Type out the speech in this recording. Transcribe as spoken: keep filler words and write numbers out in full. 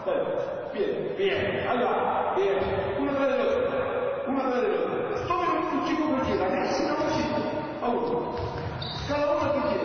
Dai, vieni, vieni, allora, vieni, una tra le due, una tra le due. Sto per un chico per chiesa, adesso non ci. Allora, cada uno che chiede.